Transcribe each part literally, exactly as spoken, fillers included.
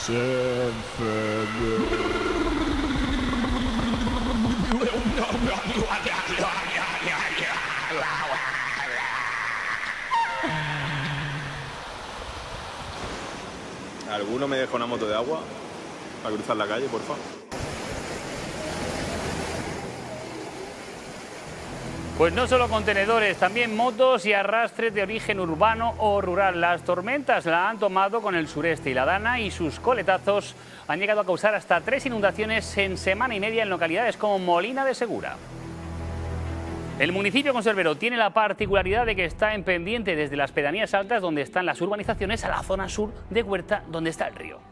¿Alguno me deja una moto de agua para cruzar la calle, por favor? Pues no solo contenedores, también motos y arrastres de origen urbano o rural. Las tormentas la han tomado con el sureste y la Dana y sus coletazos han llegado a causar hasta tres inundaciones en semana y media en localidades como Molina de Segura. El municipio conservero tiene la particularidad de que está en pendiente desde las pedanías altas, donde están las urbanizaciones, a la zona sur de Huerta, donde está el río.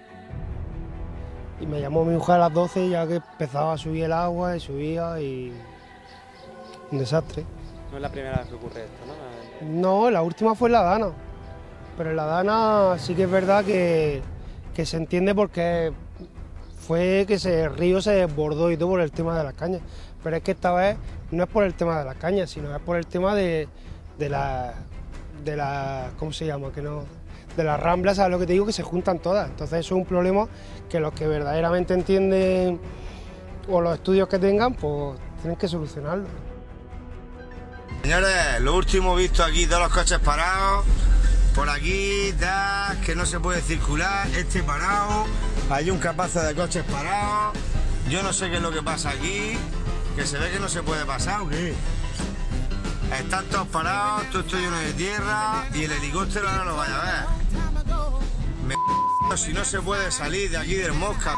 Y me llamó mi mujer a las doce, ya que empezaba a subir el agua y subía y... un desastre. No es la primera vez que ocurre esto, ¿no? No, la última fue en la Dana. Pero en la Dana sí que es verdad que, que se entiende porque fue que ese el río se desbordó y todo por el tema de las cañas. Pero es que esta vez no es por el tema de las cañas, sino es por el tema de, de la, de la, ¿cómo se llama? Que no, de las ramblas, ¿sabes lo que te digo? Que se juntan todas. Entonces eso es un problema que los que verdaderamente entienden o los estudios que tengan, pues tienen que solucionarlo. Señores, lo último visto aquí, todos los coches parados, por aquí, da, que no se puede circular, este parado, hay un capazo de coches parados, yo no sé qué es lo que pasa aquí, que se ve que no se puede pasar, ¿o qué? Están todos parados, todo esto lleno de tierra y el helicóptero ahora lo vaya a ver. Me si no se puede salir de aquí del Mosca.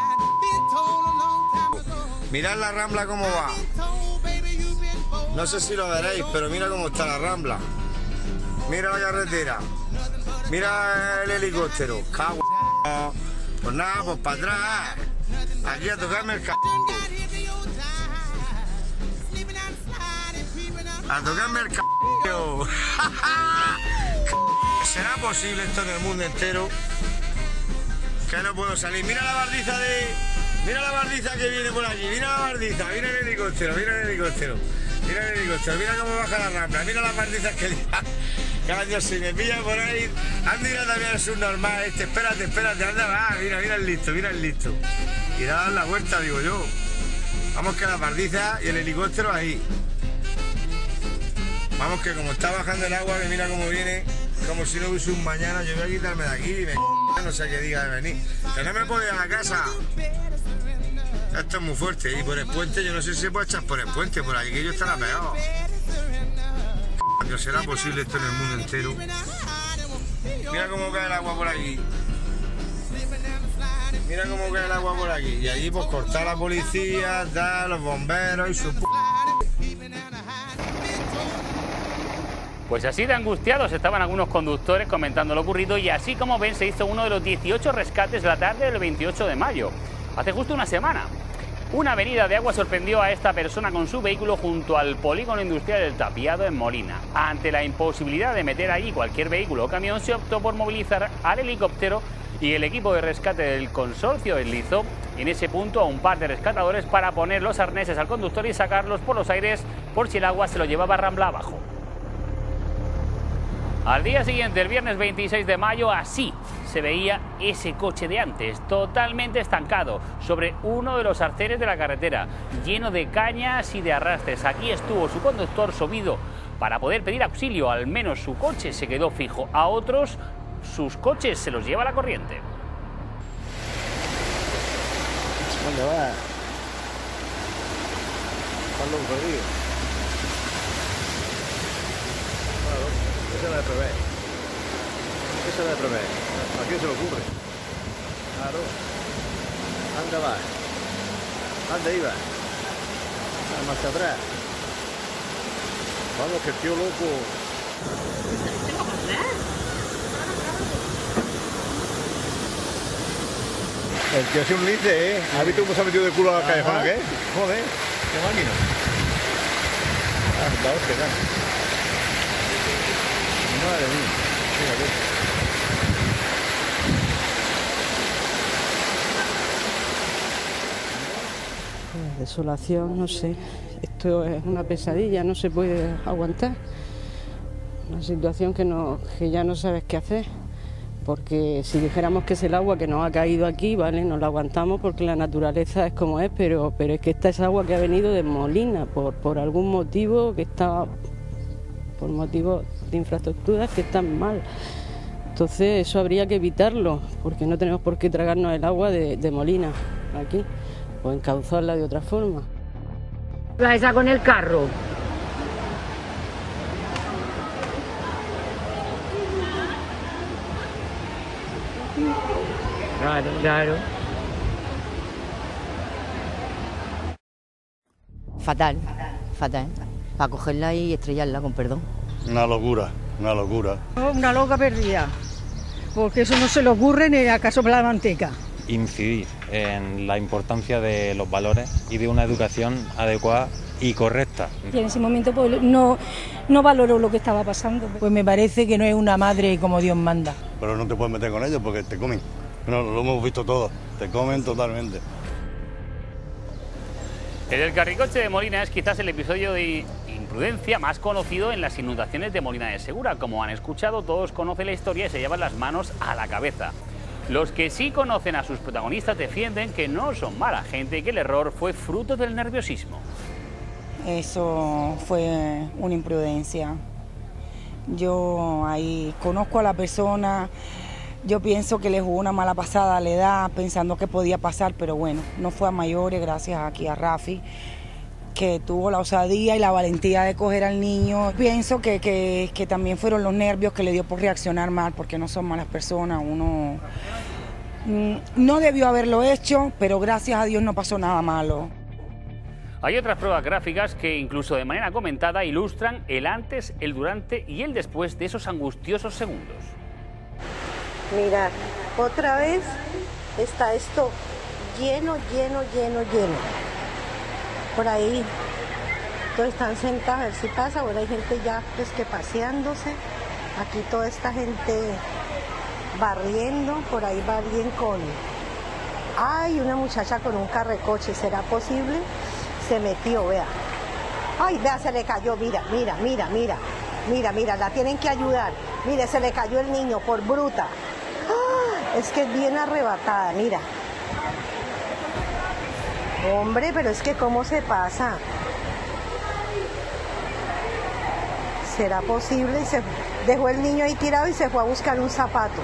Mirad la Rambla cómo va. No sé si lo veréis, pero mira cómo está la Rambla. Mira la carretera. Mira el helicóptero. Cago. Pues nada, pues para atrás. Aquí a tocarme el c... A tocarme el c... ¿Será posible esto en el mundo entero? Que no puedo salir. Mira la bardiza de... Mira la bardiza que viene por aquí. Mira la bardiza. Mira el helicóptero. Mira el helicóptero. Mira el helicóptero. Mira cómo baja la Rambla. Mira las bardizas que... Caño, si me pilla por ahí... Anda, mira también el subnormal este. Espérate, espérate. Anda, va. Mira, mira el listo. Mira el listo. Y da la vuelta, digo yo. Vamos que la bardiza y el helicóptero ahí. Vamos que como está bajando el agua, que mira cómo viene, como si no hubiese un mañana, yo voy a quitarme de aquí y me no sé qué diga de venir. Que no me puedo ir a la casa. Esto es muy fuerte. Y por el puente, yo no sé si se puede echar por el puente, por aquí que yo estará pegado. ¿No será posible esto en el mundo entero? Mira cómo cae el agua por aquí. Mira cómo cae el agua por aquí. Y allí pues cortar a la policía, da, los bomberos y su p... Pues así de angustiados estaban algunos conductores comentando lo ocurrido y así como ven se hizo uno de los dieciocho rescates la tarde del veintiocho de mayo, hace justo una semana. Una avenida de agua sorprendió a esta persona con su vehículo junto al polígono industrial del Tapiado en Molina. Ante la imposibilidad de meter allí cualquier vehículo o camión, se optó por movilizar al helicóptero y el equipo de rescate del consorcio deslizó en ese punto a un par de rescatadores para poner los arneses al conductor y sacarlos por los aires por si el agua se lo llevaba Rambla abajo. Al día siguiente, el viernes veintiséis de mayo, así se veía ese coche de antes, totalmente estancado, sobre uno de los arcenes de la carretera, lleno de cañas y de arrastres. Aquí estuvo su conductor subido para poder pedir auxilio, al menos su coche se quedó fijo. A otros, sus coches se los lleva la corriente. ¿Dónde va? Pablo Rodríguez. ¿Qué se va a prever? ¿Qué se va a prever? ¿A quién se le ocurre? Claro. ¿Dónde va? ¿Dónde iba? Más hacia atrás. Vamos, que el tío loco... El tío es un lince, ¿eh? ¿Has visto cómo se ha metido de culo a la callejona, qué? Joder, qué máquina. Ah, la hostia, ya. Madre mía, fíjate. Desolación, no sé. Esto es una pesadilla, no se puede aguantar. Una situación que, no, que ya no sabes qué hacer. porque si dijéramos que es el agua que nos ha caído aquí, vale, nos la aguantamos porque la naturaleza es como es, pero, pero es que esta es agua que ha venido de Molina, por, por algún motivo que está, por motivos de infraestructuras que están mal. Entonces eso habría que evitarlo, porque no tenemos por qué tragarnos el agua de, de Molina aquí, o encauzarla de otra forma. ¿Va esa con el carro? Claro, claro. Fatal, fatal. Para cogerla y estrellarla, con perdón. Una locura, una locura. Una loca perdida, porque eso no se le ocurre ni acaso para la manteca. Incidir en la importancia de los valores y de una educación adecuada y correcta. Y en ese momento pues, no, no valoró lo que estaba pasando. Pues me parece que no es una madre como Dios manda. Pero no te puedes meter con ellos porque te comen. No, lo hemos visto todos, te comen totalmente. El del Carricoche de Molina es quizás el episodio de imprudencia más conocido en las inundaciones de Molina de Segura. Como han escuchado, todos conocen la historia y se llevan las manos a la cabeza. Los que sí conocen a sus protagonistas defienden que no son mala gente y que el error fue fruto del nerviosismo. Eso fue una imprudencia. Yo ahí conozco a la persona, yo pienso que le jugó una mala pasada a la edad, pensando que podía pasar, pero bueno, no fue a mayores, gracias aquí a Rafi, que tuvo la osadía y la valentía de coger al niño. Pienso que, que, que también fueron los nervios que le dio por reaccionar mal, porque no son malas personas, uno mm, no debió haberlo hecho, pero gracias a Dios no pasó nada malo. Hay otras pruebas gráficas que incluso de manera comentada ilustran el antes, el durante y el después de esos angustiosos segundos. Mirad, otra vez está esto lleno, lleno, lleno, lleno. Por ahí todos están sentados a ver si pasa, ahora hay gente ya pues que paseándose. Aquí toda esta gente barriendo, por ahí va alguien con... Ay, una muchacha con un carrecoche, ¿será posible? Se metió, vea. Ay, vea, se le cayó, mira, mira, mira, mira. Mira, mira, la tienen que ayudar. Mire, se le cayó el niño por bruta. ¡Ah! Es que es bien arrebatada, mira. Hombre, pero es que ¿cómo se pasa? ¿Será posible? Y se dejó el niño ahí tirado y se fue a buscar un zapato.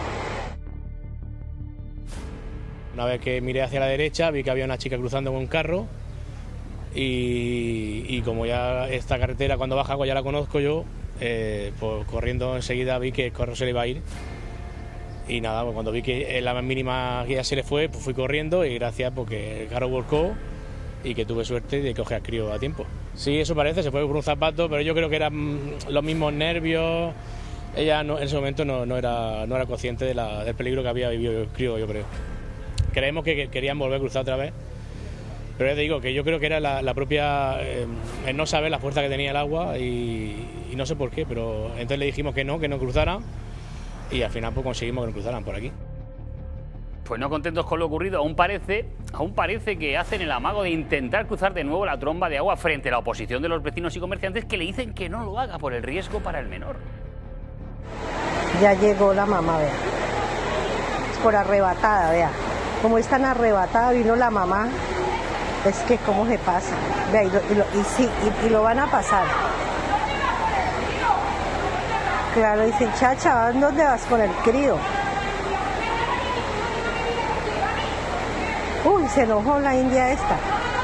Una vez que miré hacia la derecha, vi que había una chica cruzando con un carro. Y, y como ya esta carretera cuando baja agua ya la conozco yo, eh, pues corriendo enseguida vi que el carro se le iba a ir y nada, pues cuando vi que la más mínima que ya se le fue, pues fui corriendo y gracias porque el carro volcó y que tuve suerte de coger al crío a tiempo. Sí, eso parece, se fue por un zapato, pero yo creo que eran los mismos nervios. Ella no, en ese momento no, no, era, no era consciente de la, del peligro que había vivido el crío, yo creo. Creemos que querían volver a cruzar otra vez. Pero ya te digo que yo creo que era la, la propia, eh, el no saber la fuerza que tenía el agua y, y no sé por qué, pero entonces le dijimos que no, que no cruzaran y al final pues conseguimos que no cruzaran por aquí. Pues no contentos con lo ocurrido, aún parece, aún parece que hacen el amago de intentar cruzar de nuevo la tromba de agua frente a la oposición de los vecinos y comerciantes que le dicen que no lo haga por el riesgo para el menor. Ya llegó la mamá, vea. Es por arrebatada, vea. Como es tan arrebatada, vino la mamá. Es que cómo se pasa, vea, y, lo, y, lo, y sí, y, y lo van a pasar. Claro, dicen, chacha, ¿dónde vas con el crío? Uy, se enojó la india esta.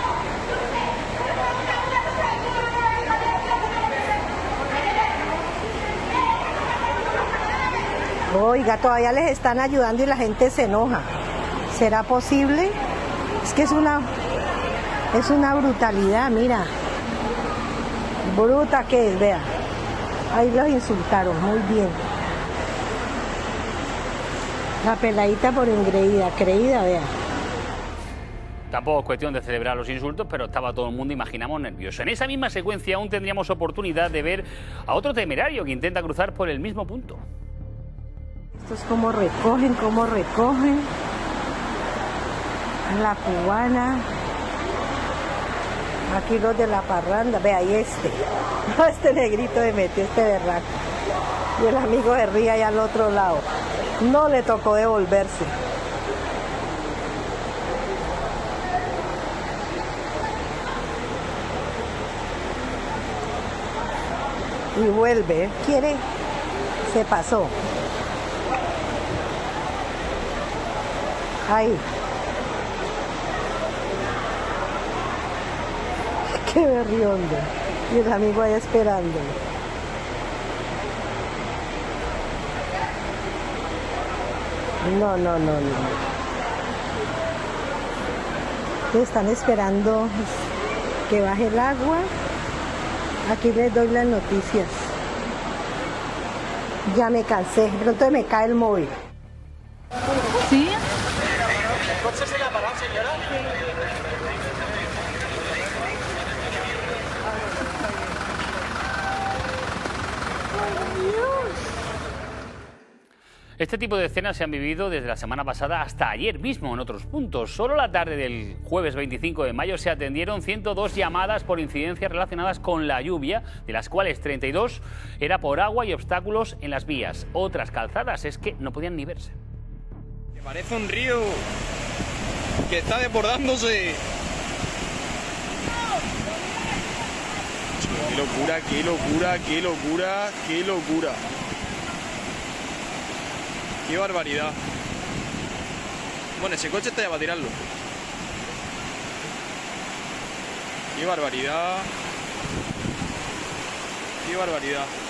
Oiga, todavía les están ayudando y la gente se enoja. ¿Será posible? Es que es una... Es una brutalidad, mira. Bruta que es, vea. Ahí los insultaron, muy bien. La peladita por engreída, creída, vea. Tampoco es cuestión de celebrar los insultos, pero estaba todo el mundo, imaginamos, nervioso. En esa misma secuencia aún tendríamos oportunidad de ver a otro temerario que intenta cruzar por el mismo punto. Esto es como recogen, como recogen. La cubana. Aquí los de la parranda, vea, y este, este negrito de metió este berraco. Y el amigo de Ría allá al otro lado. No le tocó devolverse. Y vuelve, quiere, se pasó. Ahí. Qué berriondo. Y el amigo ahí esperando. No, no, no, no. Están esperando que baje el agua. Aquí les doy las noticias. Ya me cansé, pronto me cae el móvil. ¿Sí? ¿El coche se le ha parado, señora? Este tipo de escenas se han vivido desde la semana pasada hasta ayer mismo en otros puntos. Solo la tarde del jueves veinticinco de mayo se atendieron ciento dos llamadas por incidencias relacionadas con la lluvia, de las cuales treinta y dos era por agua y obstáculos en las vías. Otras calzadas es que no podían ni verse. Que parece un río que está desbordándose. Qué locura, qué locura, qué locura, qué locura. ¡Qué barbaridad! Bueno, ese coche está ya para tirarlo. ¡Qué barbaridad! ¡Qué barbaridad!